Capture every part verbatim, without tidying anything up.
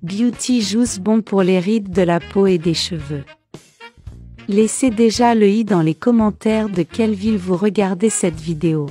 Beauty Juice bon pour les rides de la peau et des cheveux. Laissez déjà le i dans les commentaires de quelle ville vous regardez cette vidéo.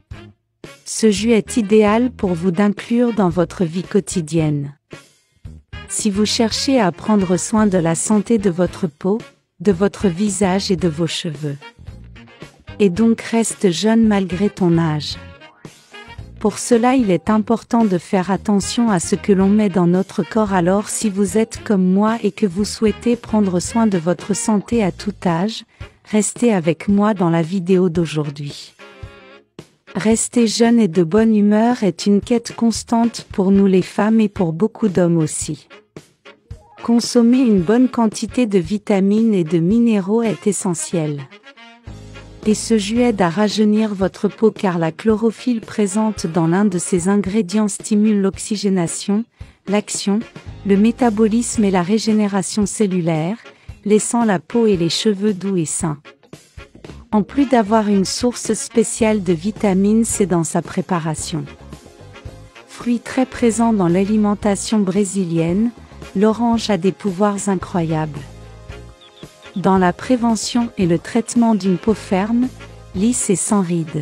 Ce jus est idéal pour vous d'inclure dans votre vie quotidienne. Si vous cherchez à prendre soin de la santé de votre peau, de votre visage et de vos cheveux. Et donc reste jeune malgré ton âge. Pour cela, il est important de faire attention à ce que l'on met dans notre corps. Alors si vous êtes comme moi et que vous souhaitez prendre soin de votre santé à tout âge, restez avec moi dans la vidéo d'aujourd'hui. Rester jeune et de bonne humeur est une quête constante pour nous les femmes et pour beaucoup d'hommes aussi. Consommer une bonne quantité de vitamines et de minéraux est essentiel. Et ce jus aide à rajeunir votre peau car la chlorophylle présente dans l'un de ses ingrédients stimule l'oxygénation, l'action, le métabolisme et la régénération cellulaire, laissant la peau et les cheveux doux et sains. En plus d'avoir une source spéciale de vitamines, c'est dans sa préparation. Fruit très présent dans l'alimentation brésilienne, l'orange a des pouvoirs incroyables. Dans la prévention et le traitement d'une peau ferme, lisse et sans rides.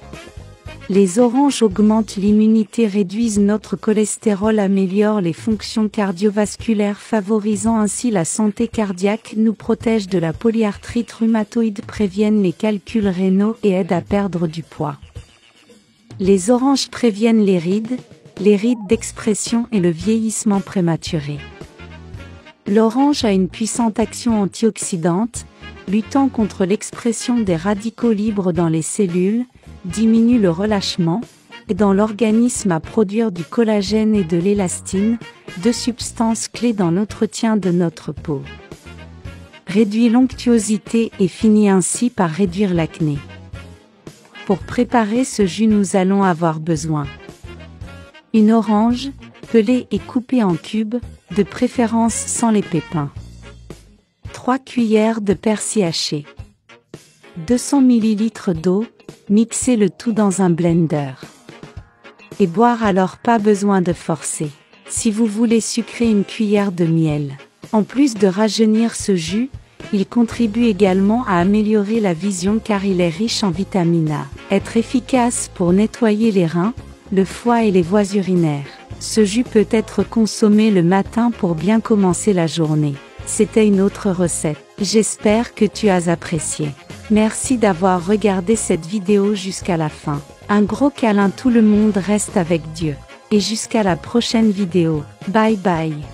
Les oranges augmentent l'immunité, réduisent notre cholestérol, améliorent les fonctions cardiovasculaires, favorisant ainsi la santé cardiaque, nous protègent de la polyarthrite rhumatoïde, préviennent les calculs rénaux et aident à perdre du poids. Les oranges préviennent les rides, les rides d'expression et le vieillissement prématuré. L'orange a une puissante action antioxydante, luttant contre l'expression des radicaux libres dans les cellules, diminue le relâchement, et dans l'organisme à produire du collagène et de l'élastine, deux substances clés dans l'entretien de notre peau. Réduit l'onctuosité et finit ainsi par réduire l'acné. Pour préparer ce jus, nous allons avoir besoin une orange, pelée et coupée en cubes, de préférence sans les pépins. trois cuillères de persil haché. deux cents millilitres d'eau, mixez le tout dans un blender. Et boire, alors pas besoin de forcer. Si vous voulez sucrer, une cuillère de miel. En plus de rajeunir ce jus, il contribue également à améliorer la vision car il est riche en vitamine A. Être efficace pour nettoyer les reins, le foie et les voies urinaires. Ce jus peut être consommé le matin pour bien commencer la journée. C'était une autre recette. J'espère que tu as apprécié. Merci d'avoir regardé cette vidéo jusqu'à la fin. Un gros câlin, tout le monde reste avec Dieu. Et jusqu'à la prochaine vidéo. Bye bye.